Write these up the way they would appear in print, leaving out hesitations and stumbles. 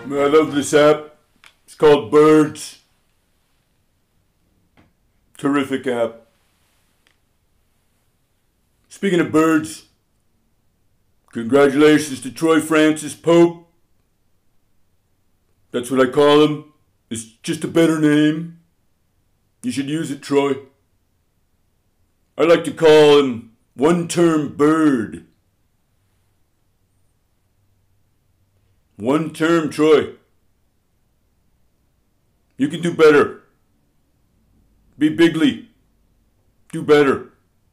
I love this app. It's called Birds. Terrific app. Speaking of birds, congratulations to Troy Francis Pope. That's what I call him. It's just a better name. You should use it, Troy. I like to call him One-Term Bird. One term, Troy. You can do better. Be bigly. Do better.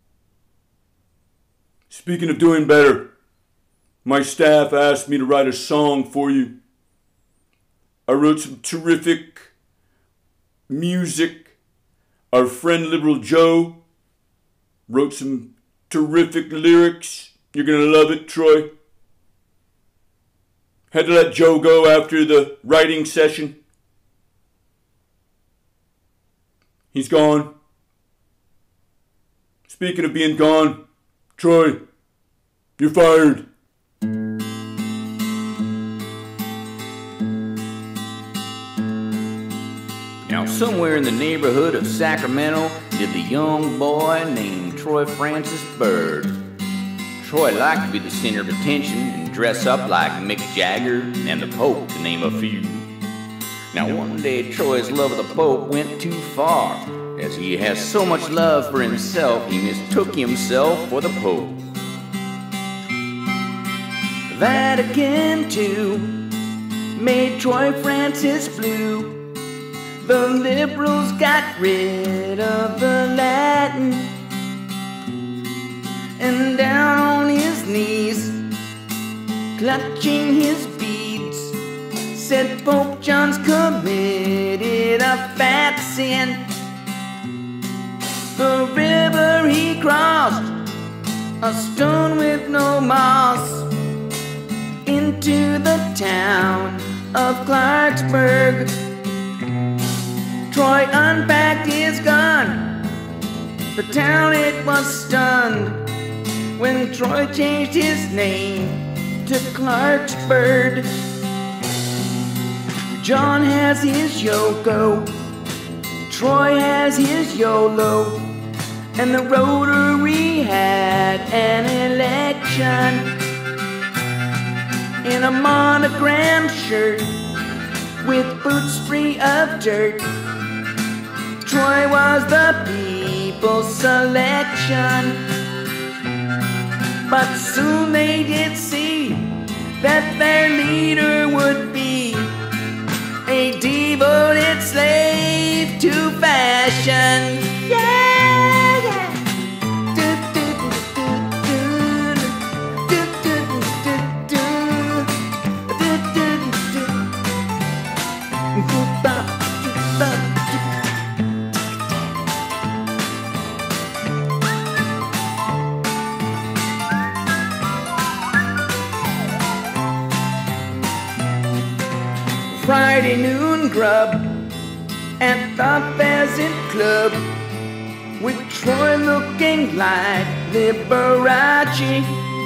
Speaking of doing better, my staff asked me to write a song for you. I wrote some terrific music. Our friend Liberal Joe wrote some terrific lyrics. You're gonna love it, Troy. Had to let Joe go after the writing session. He's gone. Speaking of being gone, Troy, you're fired. Now, somewhere in the neighborhood of Sacramento lived a young boy named Troy Francis Bird. Troy liked to be the center of attention and dress up like Mick Jagger and the Pope, to name a few. Now, one day, Troy's love of the Pope went too far. As he has so much love for himself, he mistook himself for the Pope. Vatican II made Troy Francis blue. The liberals got rid of the Latin, and down on his knees, clutching his beads, said Pope John's committed a fat sin. The river he crossed, a stone with no moss, into the town of Clarksburg. Troy unpacked his gun. The town, it was stunned when Troy changed his name to Clarksburg. John has his Yoko, Troy has his YOLO, and the Rotary had an election. In a monogram shirt with boots free of dirt, Troy was the people's selection. But soon they did see that their leader would be a devoted slave to fashion. Yeah, yeah. Friday noon grub at the Pheasant Club, with Troy looking like Liberace.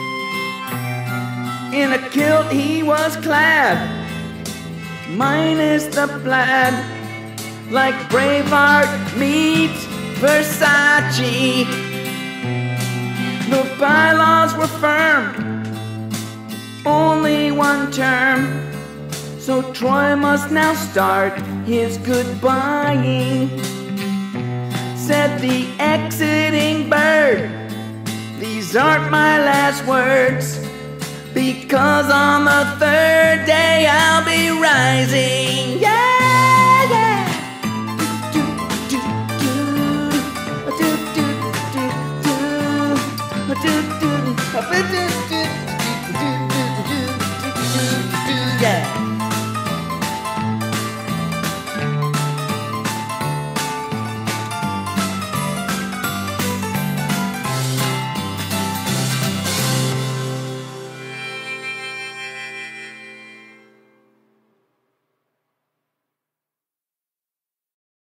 In a kilt he was clad, minus the plaid, like Braveheart meets Versace. The bylaws were firm, only one term, so Troy must now start his goodbying. Said the exiting bird, these aren't my last words, because on the third day I'll be rising. Yeah, yeah. Do, do, do, do, do, do, do, do, do, do, do, do.